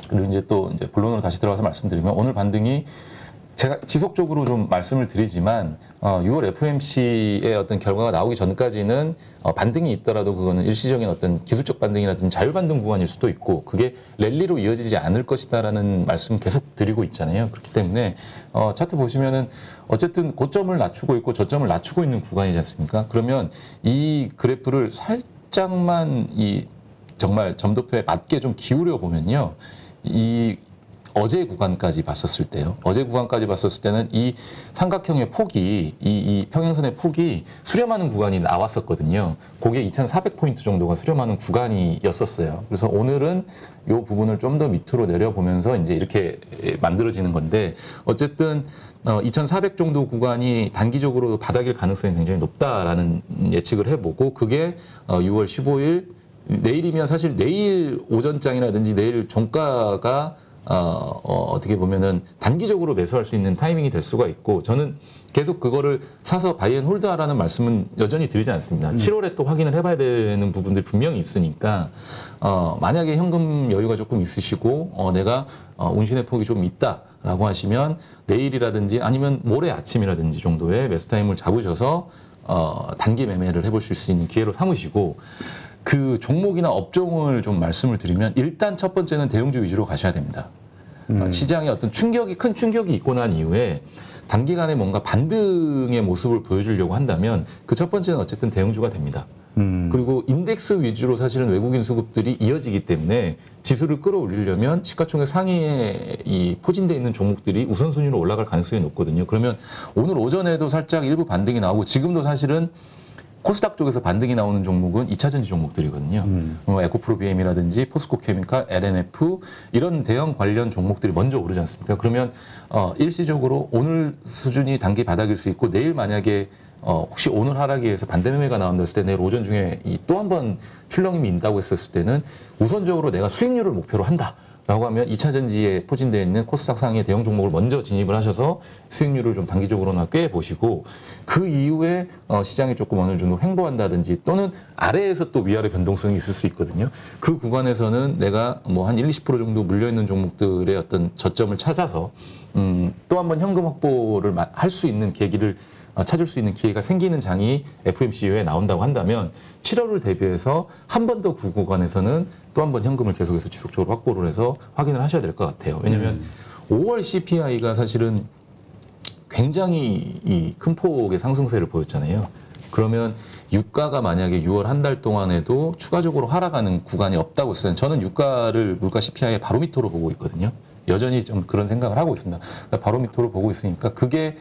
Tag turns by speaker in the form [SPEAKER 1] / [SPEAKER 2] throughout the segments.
[SPEAKER 1] 그리고 이제 본론으로 다시 들어가서 말씀드리면 오늘 반등이 제가 지속적으로 좀 말씀을 드리지만 6월 FOMC의 어떤 결과가 나오기 전까지는 반등이 있더라도 그거는 일시적인 어떤 기술적 반등이라든지 자율 반등 구간일 수도 있고 그게 랠리로 이어지지 않을 것이다라는 말씀 계속 드리고 있잖아요. 그렇기 때문에 차트 보시면은 어쨌든 고점을 낮추고 있고 저점을 낮추고 있는 구간이지 않습니까? 그러면 이 그래프를 살짝만 이 정말 점도표에 맞게 좀 기울여 보면요. 이 어제 구간까지 봤었을 때요. 어제 구간까지 봤었을 때는 이 삼각형의 폭이 이 평행선의 폭이 수렴하는 구간이 나왔었거든요. 그게 2,400포인트 정도가 수렴하는 구간이었었어요. 그래서 오늘은 이 부분을 좀 더 밑으로 내려보면서 이제 이렇게 만들어지는 건데 어쨌든 2,400 정도 구간이 단기적으로 바닥일 가능성이 굉장히 높다라는 예측을 해보고 그게 6월 15일 내일이면 사실 내일 오전장이라든지 내일 종가가 어떻게 보면은 단기적으로 매수할 수 있는 타이밍이 될 수가 있고 저는 계속 그거를 사서 바이앤홀드하라는 말씀은 여전히 드리지 않습니다. 7월에 또 확인을 해봐야 되는 부분들이 분명히 있으니까 만약에 현금 여유가 조금 있으시고 내가 운신의 폭이 좀 있다라고 하시면 내일이라든지 아니면 모레 아침이라든지 정도의 매수 타임을 잡으셔서 단기 매매를 해보실 수 있는 기회로 삼으시고 그 종목이나 업종을 좀 말씀을 드리면 일단 첫 번째는 대형주 위주로 가셔야 됩니다. 시장에 어떤 큰 충격이 있고 난 이후에 단기간에 뭔가 반등의 모습을 보여주려고 한다면 그 첫 번째는 어쨌든 대형주가 됩니다. 그리고 인덱스 위주로 사실은 외국인 수급들이 이어지기 때문에 지수를 끌어올리려면 시가총액 상위에 이 포진되어 있는 종목들이 우선순위로 올라갈 가능성이 높거든요. 그러면 오늘 오전에도 살짝 일부 반등이 나오고 지금도 사실은 코스닥 쪽에서 반등이 나오는 종목은 2차전지 종목들이거든요. 에코프로비엠이라든지 포스코케미칼, LNF 이런 대형 관련 종목들이 먼저 오르지 않습니까? 그러면 일시적으로 오늘 수준이 단기 바닥일 수 있고 내일 만약에 혹시 오늘 하락에 의해서 반대 매매가 나온다 했을 때 내일 오전 중에 또 한 번 출렁임이 있다고 했었을 때는 우선적으로 내가 수익률을 목표로 한다. 라고 하면 2차 전지에 포진되어 있는 코스닥 상의 대형 종목을 먼저 진입을 하셔서 수익률을 좀 단기적으로나 꽤 보시고 그 이후에 시장이 조금 어느 정도 횡보한다든지 또는 아래에서 또 위아래 변동성이 있을 수 있거든요. 그 구간에서는 내가 뭐 한 20% 정도 물려있는 종목들의 어떤 저점을 찾아서 또 한 번 현금 확보를 할 수 있는 계기를 찾을 수 있는 기회가 생기는 장이 FOMC 이후에 나온다고 한다면 7월을 대비해서 한 번 더 그 구간에서는 또 한 번 현금을 계속해서 지속적으로 확보를 해서 확인을 하셔야 될 것 같아요. 왜냐하면 5월 CPI가 사실은 굉장히 큰 폭의 상승세를 보였잖아요. 그러면 유가가 만약에 6월 한 달 동안에도 추가적으로 하락하는 구간이 없다고 했어요. 저는 유가를 물가 CPI의 바로미터로 보고 있거든요. 여전히 좀 그런 생각을 하고 있습니다. 그러니까 바로미터로 보고 있으니까 그게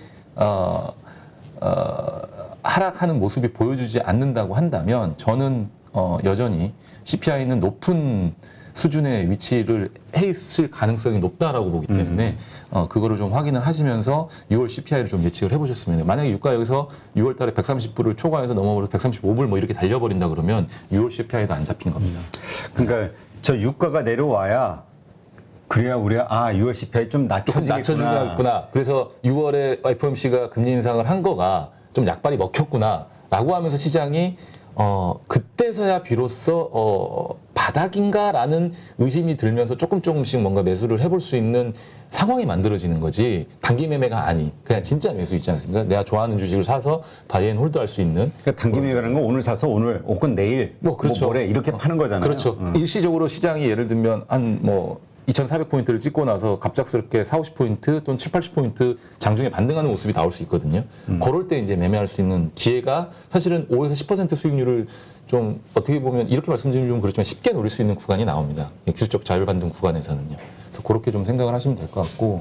[SPEAKER 1] 하락하는 모습이 보여주지 않는다고 한다면 저는 여전히 CPI는 높은 수준의 위치를 해 있을 가능성이 높다라고 보기 때문에 그거를 좀 확인을 하시면서 6월 CPI를 좀 예측을 해보셨으면 해요. 만약에 유가 여기서 6월 달에 130불을 초과해서 넘어버려서 135불 뭐 이렇게 달려버린다 그러면 6월 CPI도 안 잡힌 겁니다.
[SPEAKER 2] 그러니까 저 유가가 내려와야 그래야 우리가 6월 CPI 좀
[SPEAKER 1] 낮춰주겠구나. 그래서 6월에 FOMC가 금리 인상을 한 거가 좀 약발이 먹혔구나라고 하면서 시장이 그때서야 비로소 바닥인가라는 의심이 들면서 조금씩 뭔가 매수를 해볼 수 있는 상황이 만들어지는 거지 단기 매매가 아니 그냥 진짜 매수 있지 않습니까? 내가 좋아하는 주식을 사서 바이앤홀드 할 수 있는
[SPEAKER 2] 그러니까 단기 매매라는 건 오늘 사서 오늘 혹은 내일
[SPEAKER 1] 그렇죠.
[SPEAKER 2] 모레 이렇게 파는 거잖아요.
[SPEAKER 1] 그렇죠. 일시적으로 시장이 예를 들면 한 2,400포인트를 찍고 나서 갑작스럽게 40, 50포인트 또는 7, 80포인트 장중에 반등하는 모습이 나올 수 있거든요. 그럴 때 이제 매매할 수 있는 기회가 사실은 5에서 10% 수익률을 좀 어떻게 보면 이렇게 말씀드리면 좀 그렇지만 쉽게 노릴 수 있는 구간이 나옵니다. 기술적 자율 반등 구간에서는요. 그래서 그렇게 좀 생각을 하시면 될 것 같고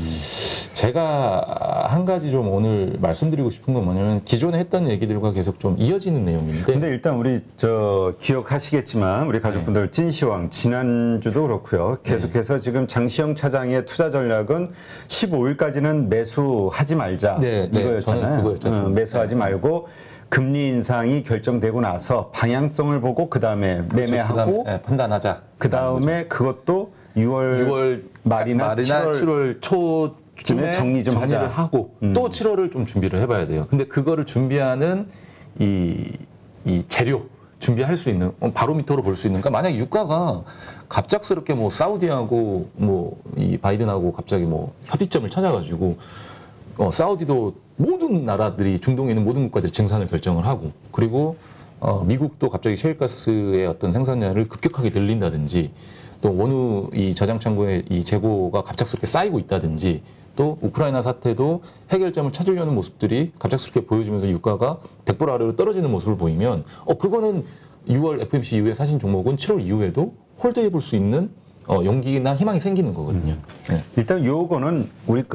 [SPEAKER 1] 제가 한 가지 좀 오늘 말씀드리고 싶은 건 뭐냐면 기존에 했던 얘기들과 계속 좀 이어지는 내용인데
[SPEAKER 2] 근데 일단 우리 기억하시겠지만 우리 가족분들 찐시황 지난주도 그렇고요. 계속해서 지금 장시영 차장의 투자 전략은 15일까지는 매수하지 말자 이거였잖아요.
[SPEAKER 1] 저는 그거였죠.
[SPEAKER 2] 매수하지 말고 금리 인상이 결정되고 나서 방향성을 보고 그다음에 매매하고
[SPEAKER 1] 판단하자.
[SPEAKER 2] 그다음에 그것도 6월 말이나 7월
[SPEAKER 1] 초쯤에
[SPEAKER 2] 정리 좀
[SPEAKER 1] 정리를
[SPEAKER 2] 하자.
[SPEAKER 1] 하고 또 7월을 좀 준비를 해봐야 돼요. 근데 그거를 준비하는 이 재료 준비할 수 있는 바로미터로 볼 수 있는. 그러니까 만약 유가가 갑작스럽게 뭐 사우디하고 뭐 이 바이든하고 갑자기 뭐 협의점을 찾아가지고 사우디도 모든 나라들이 중동에 있는 모든 국가들이 증산을 결정을 하고 그리고 미국도 갑자기 셰일가스의 어떤 생산량을 급격하게 늘린다든지 또 원유 이 저장 창고의 이 재고가 갑작스럽게 쌓이고 있다든지 또 우크라이나 사태도 해결점을 찾으려는 모습들이 갑작스럽게 보여지면서 유가가 100불 아래로 떨어지는 모습을 보이면 그거는 6월 FOMC 이후에 사신 종목은 7월 이후에도 홀드해 볼 수 있는 용기나 희망이 생기는 거거든요. 네.
[SPEAKER 2] 일단 요거는 우리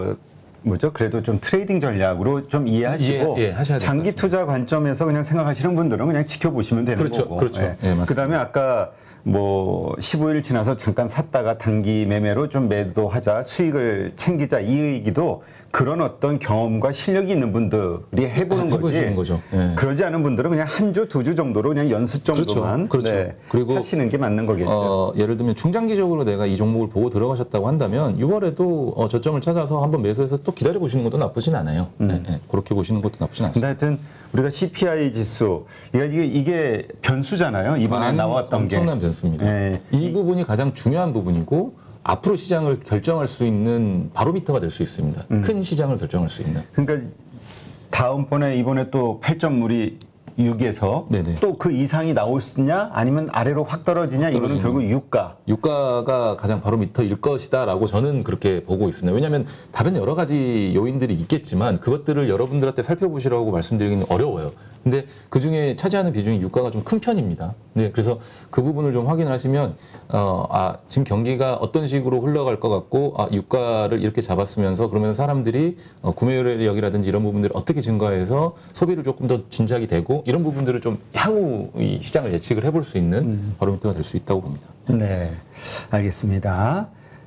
[SPEAKER 2] 그래도 좀 트레이딩 전략으로 좀 이해하시고 장기 투자 관점에서 그냥 생각하시는 분들은 그냥 지켜보시면 되는 거고.
[SPEAKER 1] 그렇죠.
[SPEAKER 2] 예.
[SPEAKER 1] 네,
[SPEAKER 2] 그다음에 아까 뭐 15일 지나서 잠깐 샀다가 단기 매매로 좀 매도하자, 수익을 챙기자 이 얘기도 그런 어떤 경험과 실력이 있는 분들이 해보는 거지. 네. 그러지 않은 분들은 그냥 한 주, 두 주 정도로 그냥 연습 정도만
[SPEAKER 1] 그렇죠.
[SPEAKER 2] 네,
[SPEAKER 1] 그리고
[SPEAKER 2] 하시는 게 맞는 거겠죠.
[SPEAKER 1] 예를 들면 중장기적으로 내가 이 종목을 보고 들어가셨다고 한다면 6월에도 저점을 찾아서 한번 매수해서 또 기다려 보시는 것도 나쁘진 않아요. 네, 그렇게 보시는 것도 나쁘진 않습니다.
[SPEAKER 2] 하여튼 우리가 CPI 지수 이게 변수잖아요. 이번에 나왔던 게
[SPEAKER 1] 엄청난 변수입니다. 네. 이 부분이 가장 중요한 부분이고 앞으로 시장을 결정할 수 있는 바로미터가 될 수 있습니다. 큰 시장을 결정할 수 있는.
[SPEAKER 2] 그러니까 다음번에 이번에 또 8.물이 6에서 또 그 이상이 나오냐 아니면 아래로 확 떨어지냐 이거는 결국
[SPEAKER 1] 유가가 가장 바로미터일 것이다라고 저는 그렇게 보고 있습니다. 왜냐하면 다른 여러 가지 요인들이 있겠지만 그것들을 여러분들한테 살펴보시라고 말씀드리기는 어려워요. 근데 그중에 차지하는 비중이 유가가 좀 큰 편입니다. 네, 그래서 그 부분을 좀 확인을 하시면 지금 경기가 어떤 식으로 흘러갈 것 같고 유가를 이렇게 잡았으면서 그러면 사람들이 구매력이라든지 이런 부분들을 어떻게 증가해서 소비를 조금 더 진작이 되고 이런 부분들을 좀 향후 이 시장을 예측을 해볼 수 있는 바로미터가 될 수 있다고 봅니다.
[SPEAKER 2] 네, 알겠습니다.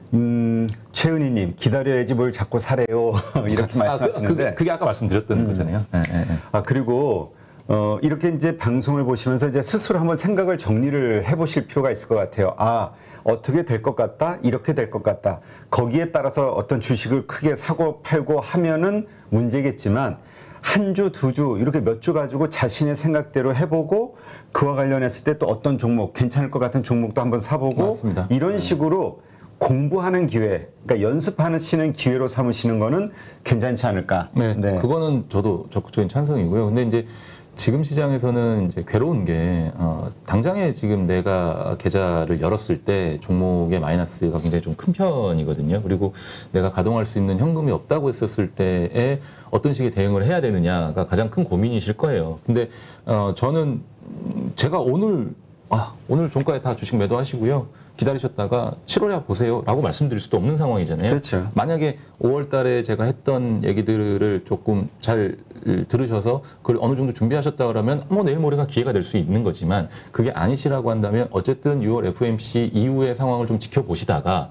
[SPEAKER 2] 최은희님 기다려야지 뭘 자꾸 사래요 이렇게 말씀하시는데
[SPEAKER 1] 그게 아까 말씀드렸던 거잖아요. 네.
[SPEAKER 2] 그리고 이렇게 이제 방송을 보시면서 이제 스스로 한번 생각을 정리를 해보실 필요가 있을 것 같아요. 어떻게 될 것 같다, 이렇게 될 것 같다. 거기에 따라서 어떤 주식을 크게 사고 팔고 하면은 문제겠지만 한 주, 두 주 이렇게 몇 주 가지고 자신의 생각대로 해보고 그와 관련했을 때 또 어떤 종목 괜찮을 것 같은 종목도 한번 사보고
[SPEAKER 1] 맞습니다.
[SPEAKER 2] 이런 식으로 공부하는 기회, 그러니까 연습하시는 기회로 삼으시는 거는 괜찮지 않을까.
[SPEAKER 1] 네. 그거는 저도 적극적인 찬성이고요. 근데 이제 지금 시장에서는 이제 괴로운 게 당장에 지금 내가 계좌를 열었을 때 종목의 마이너스가 굉장히 좀 큰 편이거든요. 그리고 내가 가동할 수 있는 현금이 없다고 했었을 때에 어떤 식의 대응을 해야 되느냐가 가장 큰 고민이실 거예요. 근데 저는 제가 오늘 종가에 다 주식 매도하시고요. 기다리셨다가 7월에 보세요 라고 말씀드릴 수도 없는 상황이잖아요.
[SPEAKER 2] 그렇죠.
[SPEAKER 1] 만약에 5월 달에 제가 했던 얘기들을 조금 잘 들으셔서 그걸 어느 정도 준비하셨다 그러면 뭐 내일 모레가 기회가 될 수 있는 거지만 그게 아니시라고 한다면 어쨌든 6월 FOMC 이후의 상황을 좀 지켜보시다가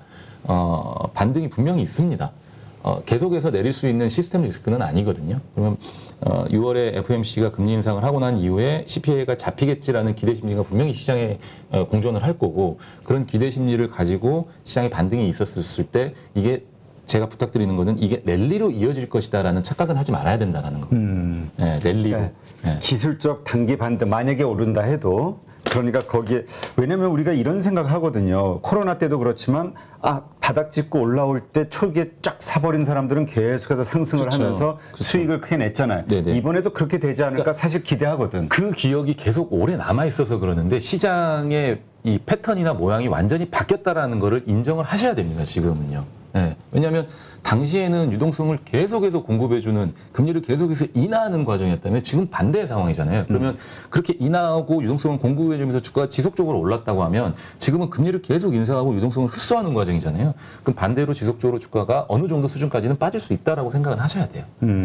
[SPEAKER 1] 반등이 분명히 있습니다. 계속해서 내릴 수 있는 시스템 리스크는 아니거든요. 그러면 6월에 FOMC가 금리 인상을 하고 난 이후에 CPI가 잡히겠지라는 기대 심리가 분명히 시장에 공존을 할 거고 그런 기대 심리를 가지고 시장에 반등이 있었을 때 이게 제가 부탁드리는 거는 이게 랠리로 이어질 것이다라는 착각은 하지 말아야 된다라는 겁니다. 네, 랠리로.
[SPEAKER 2] 네. 기술적 단기 반등 만약에 오른다 해도 그러니까 거기에 왜냐면 우리가 이런 생각하거든요. 코로나 때도 그렇지만 바닥 짚고 올라올 때 초기에 쫙 사버린 사람들은 계속해서 상승을 하면서 수익을 크게 냈잖아요. 네네. 이번에도 그렇게 되지 않을까 그러니까 사실 기대하거든.
[SPEAKER 1] 그 기억이 계속 오래 남아 있어서 그러는데 시장의 이 패턴이나 모양이 완전히 바뀌었다라는 거를 인정을 하셔야 됩니다. 지금은요. 네. 왜냐하면 당시에는 유동성을 계속해서 공급해주는 금리를 계속해서 인하하는 과정이었다면 지금 반대의 상황이잖아요. 그러면 그렇게 인하하고 유동성을 공급해주면서 주가가 지속적으로 올랐다고 하면 지금은 금리를 계속 인상하고 유동성을 흡수하는 과정이잖아요. 그럼 반대로 지속적으로 주가가 어느 정도 수준까지는 빠질 수 있다라고 생각은 하셔야 돼요.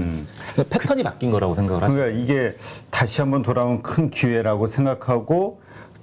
[SPEAKER 1] 패턴이 바뀐 거라고 생각을 하죠.
[SPEAKER 2] 그러니까 이게 다시 한번 돌아온 큰 기회라고 생각하고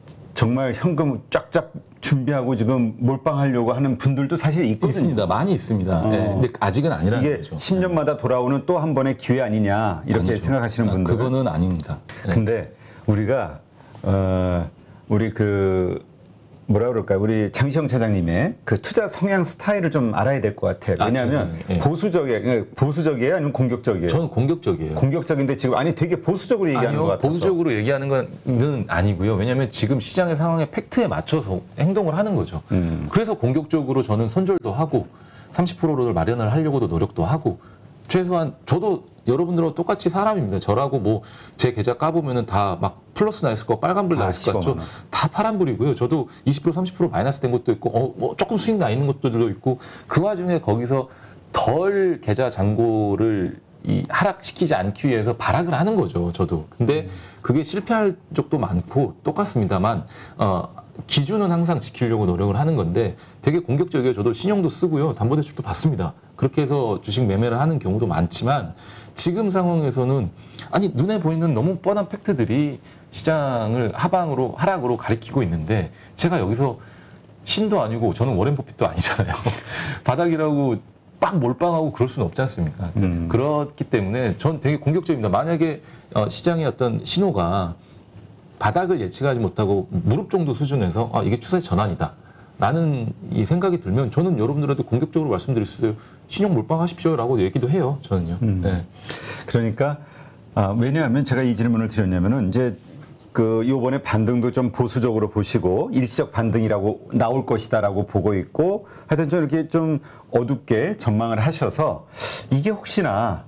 [SPEAKER 2] 정말 현금 쫙쫙 준비하고 지금 몰빵하려고 하는 분들도 사실 있거든요.
[SPEAKER 1] 있습니다. 많이 있습니다. 네. 근데 아직은 아니라는
[SPEAKER 2] 이게
[SPEAKER 1] 거죠.
[SPEAKER 2] 10년마다 돌아오는 또 한 번의 기회 아니냐 이렇게
[SPEAKER 1] 아니죠.
[SPEAKER 2] 생각하시는 분들.
[SPEAKER 1] 그거는 아닙니다.
[SPEAKER 2] 네. 근데 우리가 우리 뭐라 그럴까요? 우리 장시영 차장님의 그 투자 성향 스타일을 좀 알아야 될 것 같아요. 왜냐하면 보수적이에요, 아니면 공격적이에요?
[SPEAKER 1] 저는 공격적이에요.
[SPEAKER 2] 공격적인데 지금 아니 되게 보수적으로 얘기하는 것 같아서.
[SPEAKER 1] 보수적으로 얘기하는 건 아니고요. 왜냐하면 지금 시장의 상황에 팩트에 맞춰서 행동을 하는 거죠. 그래서 공격적으로 저는 손절도 하고 30%를 마련을 하려고도 노력도 하고 최소한 저도 여러분들하고 똑같이 사람입니다. 저라고 뭐 제 계좌 까보면은 다 막 플러스 나 있을 거 빨간불 나 있을 것 같죠. 다 파란불이고요. 저도 20% 30% 마이너스 된 것도 있고 뭐 조금 수익 나 있는 것들도 있고 그 와중에 거기서 덜 계좌 잔고를 하락시키지 않기 위해서 발악을 하는 거죠. 저도. 근데 그게 실패할 적도 많고 똑같습니다만 기준은 항상 지키려고 노력을 하는 건데 되게 공격적이에요. 저도 신용도 쓰고요. 담보대출도 받습니다. 그렇게 해서 주식 매매를 하는 경우도 많지만 지금 상황에서는 아니 눈에 보이는 너무 뻔한 팩트들이 시장을 하락으로 가리키고 있는데 제가 여기서 신도 아니고 저는 워렌 버핏도 아니잖아요. 바닥이라고 막 몰빵하고 그럴 수는 없지 않습니까? 그렇기 때문에 전 되게 공격적입니다. 만약에 시장의 어떤 신호가 바닥을 예측하지 못하고 무릎 정도 수준에서 이게 추세 전환이다 라는 이 생각이 들면 저는 여러분들한테 공격적으로 말씀드릴 수 있어요. 신용 몰빵하십시오라고 얘기도 해요. 저는요. 네.
[SPEAKER 2] 그러니까 왜냐하면 제가 이 질문을 드렸냐면은 이제 그 요번에 반등도 좀 보수적으로 보시고 일시적 반등이라고 나올 것이다라고 보고 있고 하여튼 좀 이렇게 좀 어둡게 전망을 하셔서 이게 혹시나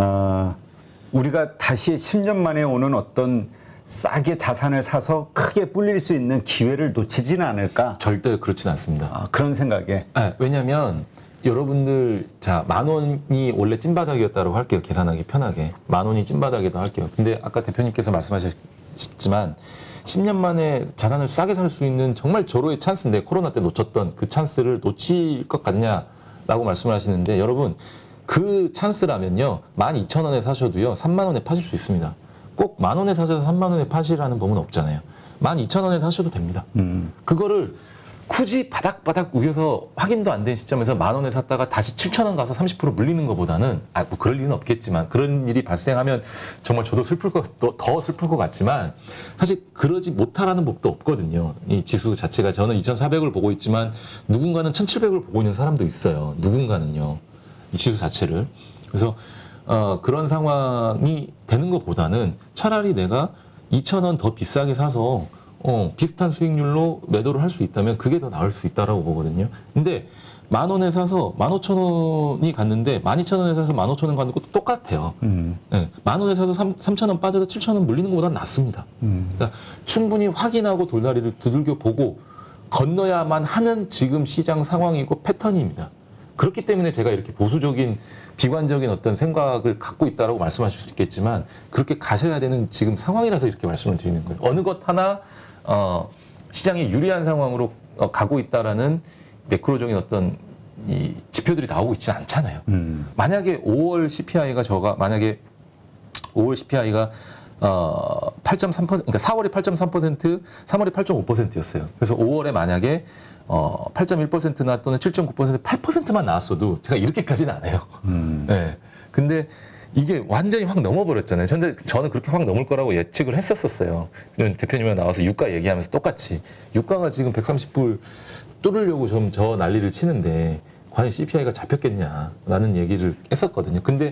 [SPEAKER 2] 우리가 다시 10년 만에 오는 어떤 싸게 자산을 사서 크게 불릴 수 있는 기회를 놓치지는 않을까?
[SPEAKER 1] 절대 그렇진 않습니다.
[SPEAKER 2] 그런 생각에.
[SPEAKER 1] 네, 왜냐하면 여러분들 자 10,000원이 원래 찐바닥이었다고 할게요. 계산하기 편하게 10,000원이 찐바닥이다 할게요. 근데 아까 대표님께서 말씀하셨지만 10년 만에 자산을 싸게 살 수 있는 정말 절호의 찬스인데 코로나 때 놓쳤던 그 찬스를 놓칠 것 같냐라고 말씀을 하시는데 여러분 그 찬스라면요 12,000원에 사셔도요 30,000원에 파실 수 있습니다. 꼭 10,000원에 사셔서 30,000원에 파시라는 법은 없잖아요. 12,000원에 사셔도 됩니다. 그거를 굳이 바닥바닥 우겨서 확인도 안 된 시점에서 10,000원에 샀다가 다시 7,000원 가서 30% 물리는 것보다는 뭐 그럴 리는 없겠지만 그런 일이 발생하면 정말 저도 더 슬플 것 같지만 사실 그러지 못하라는 법도 없거든요. 이 지수 자체가 저는 2,400을 보고 있지만 누군가는 1,700을 보고 있는 사람도 있어요. 누군가는요. 이 지수 자체를. 그래서 그런 상황이 되는 것보다는 차라리 내가 2,000원 더 비싸게 사서 비슷한 수익률로 매도를 할 수 있다면 그게 더 나을 수 있다라고 보거든요. 근데 10,000원에 사서 15,000원이 갔는데 12,000원에 사서 15,000원 가는 것도 똑같아요. 네, 10,000원에 사서 3,000원 빠져서 7,000원 물리는 것보다 낫습니다. 그러니까 충분히 확인하고 돌다리를 두들겨 보고 건너야만 하는 지금 시장 상황이고 패턴입니다. 그렇기 때문에 제가 이렇게 보수적인 비관적인 어떤 생각을 갖고 있다라고 말씀하실 수 있겠지만 그렇게 가셔야 되는 지금 상황이라서 이렇게 말씀을 드리는 거예요. 어느 것 하나 시장이 유리한 상황으로 가고 있다라는 매크로적인 어떤 이 지표들이 나오고 있지 않잖아요. 만약에 5월 CPI가 8.3%, 그러니까 4월이 8.3%, 3월이 8.5%였어요. 그래서 5월에 만약에 8.1%나 또는 7.9%, 8%만 나왔어도 제가 이렇게까지는 안 해요. 네. 근데 이게 완전히 확 넘어버렸잖아요. 저는 그렇게 확 넘을 거라고 예측을 했었어요. 대표님이랑 나와서 유가 얘기하면서 똑같이. 유가가 지금 130불 뚫으려고 좀 저 난리를 치는데 과연 CPI가 잡혔겠냐라는 얘기를 했었거든요. 근데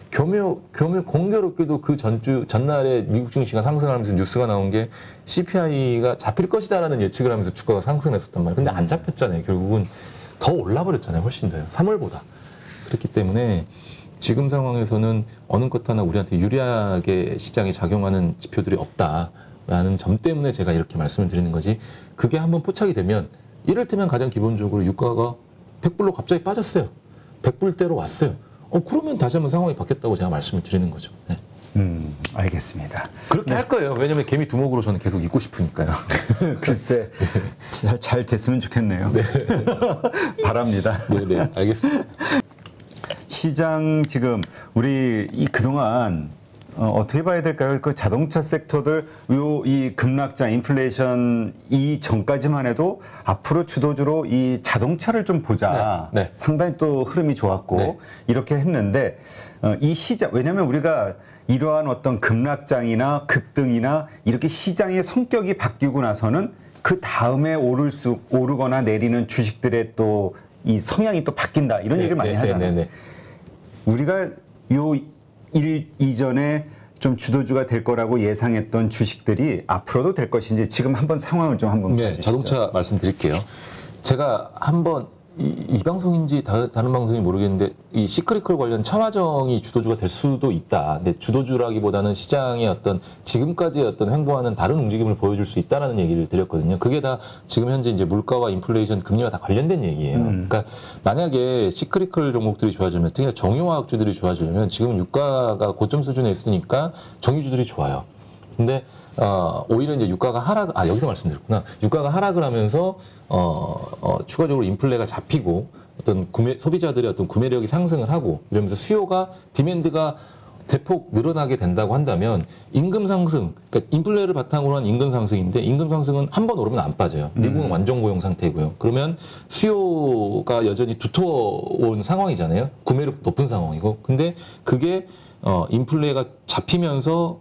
[SPEAKER 1] 공교롭게도 그 전날에 미국 증시가 상승하면서 뉴스가 나온 게 CPI가 잡힐 것이다라는 예측을 하면서 주가가 상승했었단 말이에요. 근데 안 잡혔잖아요. 결국은 더 올라버렸잖아요. 훨씬 더요. 3월보다. 그렇기 때문에 지금 상황에서는 어느 것 하나 우리한테 유리하게 시장에 작용하는 지표들이 없다라는 점 때문에 제가 이렇게 말씀을 드리는 거지. 그게 한번 포착이 되면 이를테면 가장 기본적으로 유가가 100불로 갑자기 빠졌어요. 100불대로 왔어요. 그러면 다시 한번 상황이 바뀌었다고 제가 말씀을 드리는 거죠. 네.
[SPEAKER 2] 알겠습니다.
[SPEAKER 1] 그렇게 할 거예요. 왜냐하면 개미 두목으로 저는 계속 있고 싶으니까요.
[SPEAKER 2] 글쎄, 잘 됐으면 좋겠네요. 네. 바랍니다.
[SPEAKER 1] 네, 알겠습니다.
[SPEAKER 2] 시장 지금 우리 그동안 어떻게 봐야 될까요? 그 자동차 섹터들 이 급락장 인플레이션 이전까지만 해도 앞으로 주도주로 이 자동차를 좀 보자. 네. 상당히 또 흐름이 좋았고 이렇게 했는데 이 시장 왜냐하면 우리가 이러한 어떤 급락장이나 급등이나 이렇게 시장의 성격이 바뀌고 나서는 그 다음에 오르거나 내리는 주식들의 또 이 성향이 또 바뀐다 이런 얘기를 많이 하잖아요. 우리가 요 일 이전에 좀 주도주가 될 거라고 예상했던 주식들이 앞으로도 될 것인지 지금 한번 상황을 좀 한번
[SPEAKER 1] 보여주시죠. 자동차 말씀드릴게요. 제가 한번 이 방송인지 다른 방송인지 모르겠는데 이 시크릿컬 관련 차화정이 주도주가 될 수도 있다. 근데 주도주라기보다는 시장의 어떤 지금까지의 어떤 횡보하는 다른 움직임을 보여줄 수 있다라는 얘기를 드렸거든요. 그게 다 지금 현재 이제 물가와 인플레이션, 금리와 다 관련된 얘기예요. 그러니까 만약에 시크릿컬 종목들이 좋아지면, 특히나 정유화학주들이 좋아지려면 지금 유가가 고점 수준에 있으니까 정유주들이 좋아요. 근데 오히려 이제 유가가 여기서 말씀드렸구나. 유가가 하락을 하면서 추가적으로 인플레가 잡히고 어떤 소비자들의 어떤 구매력이 상승을 하고 이러면서 수요가 디맨드가 대폭 늘어나게 된다고 한다면 임금 상승, 그러니까 인플레를 바탕으로 한 임금 상승인데 임금 상승은 한 번 오르면 안 빠져요. 미국은 완전 고용 상태고요. 그러면 수요가 여전히 두터운 상황이잖아요. 구매력 높은 상황이고. 근데 그게 인플레가 잡히면서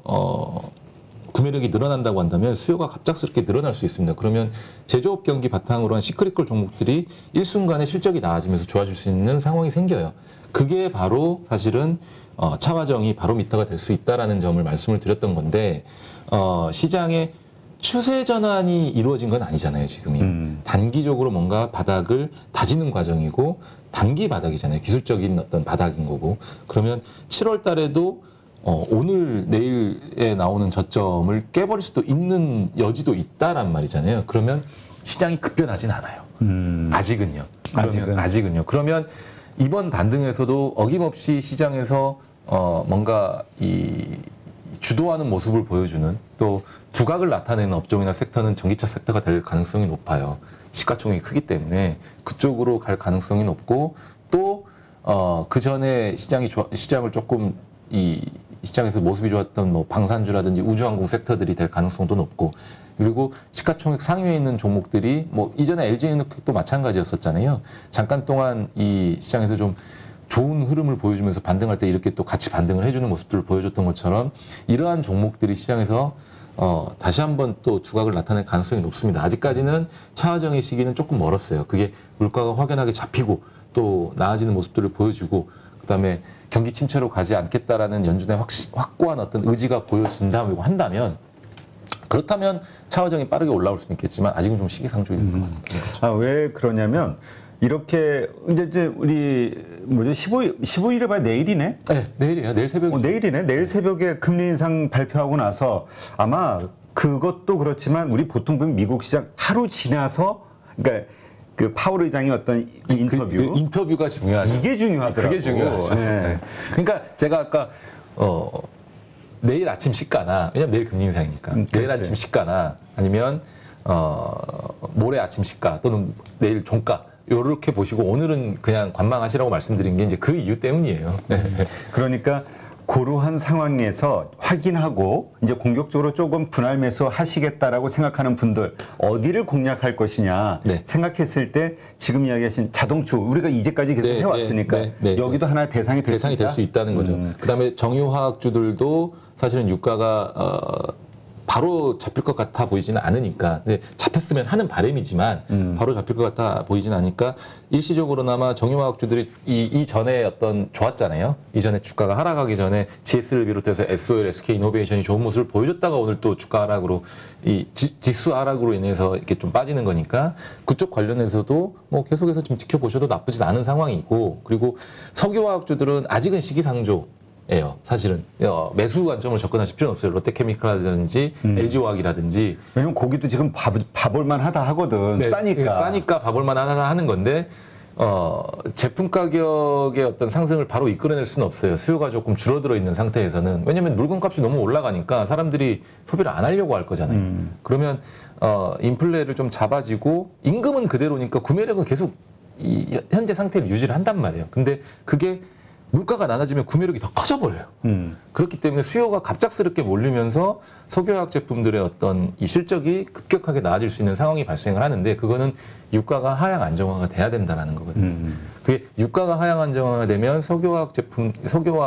[SPEAKER 1] 구매력이 늘어난다고 한다면 수요가 갑작스럽게 늘어날 수 있습니다. 그러면 제조업 경기 바탕으로 한 시크릿컬 종목들이 일순간에 실적이 나아지면서 좋아질 수 있는 상황이 생겨요. 그게 바로 사실은 차화정이 바로미터가 될 수 있다라는 점을 말씀을 드렸던 건데 시장의 추세 전환이 이루어진 건 아니잖아요, 지금이. 단기적으로 뭔가 바닥을 다지는 과정이고 단기 바닥이잖아요. 기술적인 어떤 바닥인 거고. 그러면 7월 달에도 오늘 내일에 나오는 저점을 깨버릴 수도 있는 여지도 있다란 말이잖아요. 그러면 시장이 급변하진 않아요. 아직은요. 아직은요. 그러면 이번 반등에서도 어김없이 시장에서 뭔가 이 주도하는 모습을 보여주는 또 두각을 나타내는 업종이나 섹터는 전기차 섹터가 될 가능성이 높아요. 시가총액이 크기 때문에 그쪽으로 갈 가능성이 높고 또 그 전에 시장을 조금 이 시장에서 모습이 좋았던 뭐 방산주라든지 우주항공 섹터들이 될 가능성도 높고 그리고 시가총액 상위에 있는 종목들이 뭐 이전에 LG에너지도 마찬가지였었잖아요. 잠깐 동안 이 시장에서 좀 좋은 흐름을 보여주면서 반등할 때 이렇게 또 같이 반등을 해주는 모습들을 보여줬던 것처럼 이러한 종목들이 시장에서 다시 한번 또 두각을 나타낼 가능성이 높습니다. 아직까지는 차화정의 시기는 조금 멀었어요. 그게 물가가 확연하게 잡히고 또 나아지는 모습들을 보여주고 그다음에 경기 침체로 가지 않겠다라는 연준의 확고한 어떤 의지가 보여진다고 한다면 그렇다면 차화정이 빠르게 올라올 수는 있겠지만 아직은 좀 시기상조일 것 같아요.
[SPEAKER 2] 왜 그러냐면 이렇게 이제 우리 15일에 봐야 내일이네?
[SPEAKER 1] 네, 내일이에요. 내일 새벽에.
[SPEAKER 2] 내일이네. 내일 새벽에 금리 인상 발표하고 나서 아마 그것도 그렇지만 우리 보통 보면 미국 시장 하루 지나서 그러니까 그 파월 의장의 어떤 인터뷰.
[SPEAKER 1] 그 인터뷰가 중요하죠.
[SPEAKER 2] 이게 중요하더라고요.
[SPEAKER 1] 그게 중요하죠.
[SPEAKER 2] 네.
[SPEAKER 1] 그러니까 제가 아까 내일 아침 시가나 왜냐면 내일 금리 인상이니까 내일 아침 시가나 아니면 모레 아침 시가 또는 내일 종가 요렇게 보시고 오늘은 그냥 관망하시라고 말씀드린 게 이제 그 이유 때문이에요.
[SPEAKER 2] 그러니까 그러한 상황에서 확인하고 이제 공격적으로 조금 분할 매수 하시겠다라고 생각하는 분들 어디를 공략할 것이냐 생각했을 때 지금 이야기하신 자동차 우리가 이제까지 계속 해왔으니까 여기도 하나의 대상이 될
[SPEAKER 1] 수 있다는 거죠. 그다음에 정유화학주들도 사실은 유가가 바로 잡힐 것 같아 보이지는 않으니까 근데 잡혔으면 하는 바람이지만 바로 잡힐 것 같아 보이지는 않으니까 일시적으로나마 정유화학주들이 이전에 어떤 좋았잖아요. 이전에 주가가 하락하기 전에 GS를 비롯해서 SOL, SK이노베이션이 좋은 모습을 보여줬다가 오늘 또 주가 하락으로 이 지수 하락으로 인해서 이렇게 좀 빠지는 거니까 그쪽 관련해서도 뭐 계속해서 좀 지켜보셔도 나쁘진 않은 상황이고 그리고 석유화학주들은 아직은 시기상조 예요. 사실은 매수 관점으로 접근하실 필요는 없어요. 롯데케미칼이라든지 LG화학이라든지
[SPEAKER 2] 왜냐면 거기도 지금 봐볼만 하다 하거든.
[SPEAKER 1] 싸니까 봐볼만 하다 하는 건데 제품 가격의 어떤 상승을 바로 이끌어낼 수는 없어요. 수요가 조금 줄어들어 있는 상태에서는 왜냐면 물건값이 너무 올라가니까 사람들이 소비를 안 하려고 할 거잖아요. 그러면 인플레를 좀 잡아지고 임금은 그대로니까 구매력은 계속 이 현재 상태를 유지를 한단 말이에요. 근데 그게 물가가 낮아지면 구매력이 더 커져버려요. 그렇기 때문에 수요가 갑작스럽게 몰리면서 석유화학 제품들의 어떤 이 실적이 급격하게 나아질 수 있는 상황이 발생을 하는데 그거는 유가가 하향 안정화가 돼야 된다는 거거든요. 그게 유가가 하향 안정화가 되면 석유화학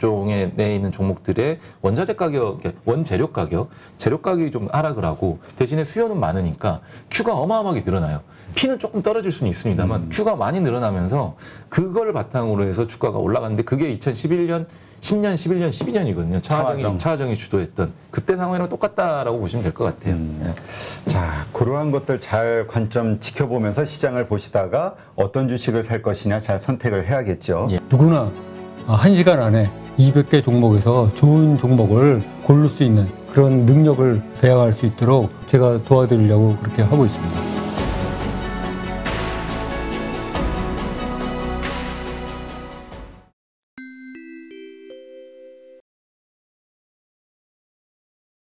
[SPEAKER 1] 업종에 내 있는 종목들의 원자재 가격, 원재료 가격, 재료 가격이 좀 하락을 하고 대신에 수요는 많으니까 Q가 어마어마하게 늘어나요. P는 조금 떨어질 수는 있습니다만 Q가 많이 늘어나면서 그걸 바탕으로 해서 주가가 올라갔는데 그게 2011년, 10년, 11년, 12년이거든요. 차하정이 주도했던 그때 상황이랑 똑같다라고 보시면 될 것 같아요. 네.
[SPEAKER 2] 자, 그러한 것들 잘 관점 지켜보면서 시장을 보시다가 어떤 주식을 살 것이냐 잘 선택을 해야겠죠.
[SPEAKER 3] 예. 누구나 1시간 안에 200개 종목에서 좋은 종목을 고를 수 있는 그런 능력을 배양할 수 있도록 제가 도와드리려고 그렇게 하고 있습니다.